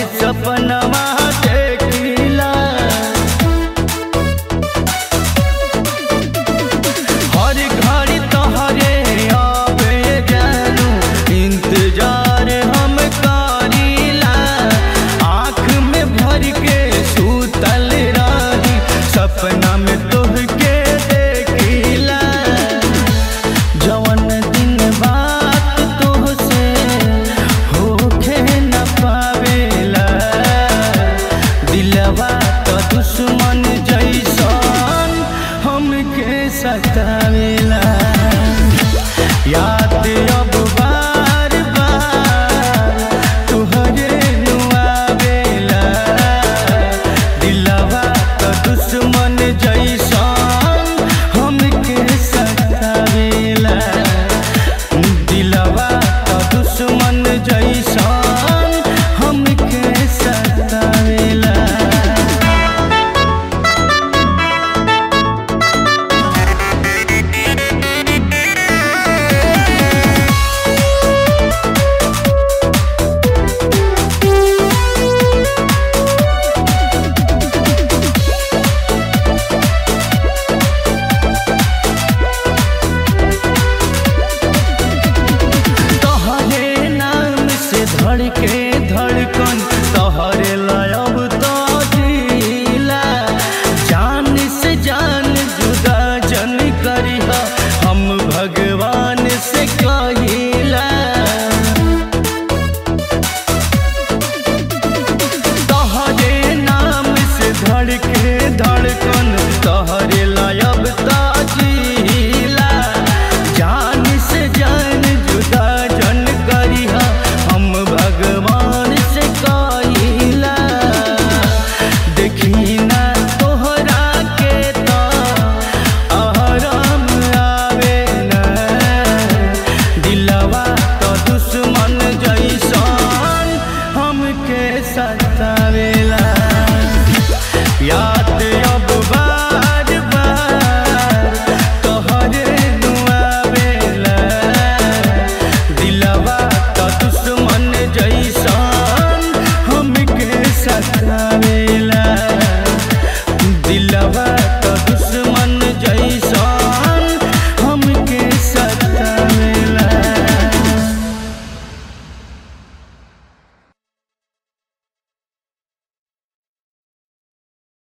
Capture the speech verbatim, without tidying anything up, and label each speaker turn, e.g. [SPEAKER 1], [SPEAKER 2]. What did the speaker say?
[SPEAKER 1] सपनवा देखिला हर घड़ी तोहरे आवे जानू इंतजार हम करीला आँख में भर के सूतल रही सपना में तोहके देखिला जवन दिन बात तोहसे होखे न पावेला दिलवा तो दुश्मन जैसन हमके सतावेला याद अब बार बार तुहरे नुआवेला दिलवा तो दुश्मन जैसन हमके सतावेला दिलवा तो दुश्मन जैसन हमके सतावेला धड़के धड़कन तोहरे लायब तो जिला जान से जान जुदा जन करिहा हम भगवान से कहिला तोहरे नाम से धड़के धड़कन तोहरे लायब तो जिला जान से जान जुदा जन करिहा हम भगवान से कहिला देखी ना तोहरा के तो आराम आवे ना दिलवा तो दुश्मन जैसन हमके सतावेला याद अब बार बार तोहरे नुआवेला दिलवा तो दुश्मन जैसन हमके सता